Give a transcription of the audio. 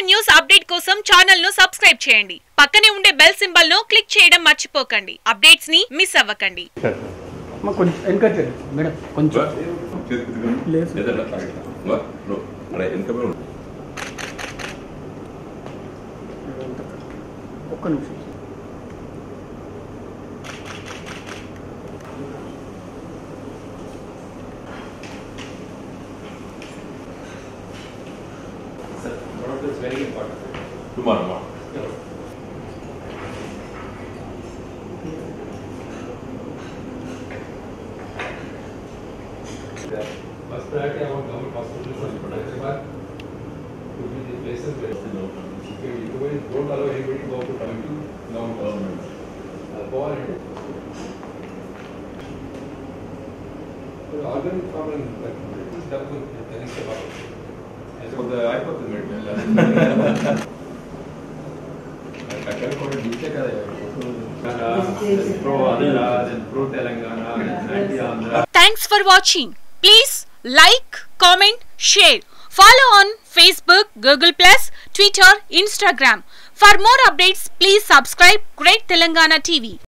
News update కోసం channel ను subscribe చేయండి. పక్కనే ఉండే బెల్ సింబల్ ను క్లిక్ చేయడం మర్చిపోకండి. అప్డేట్స్ ని మిస్ అవ్వకండి. కొంచెం ఎన్కరేజ్ చేయండి మేడం, కొంచెం లేదు ఒక్క నిమిషం. It's very important. Tomorrow. First priority I want government hospitals in Hyderabad to be the places where you don't allow anybody to go to government. The organ problem is double telling about. So the I got the middle. I can call it DJ pro Adilabad and pro Telangana and Thanks for watching. Please like, comment, share. Follow on Facebook, Google+, Twitter, Instagram. For more updates, please subscribe Great Telangana TV.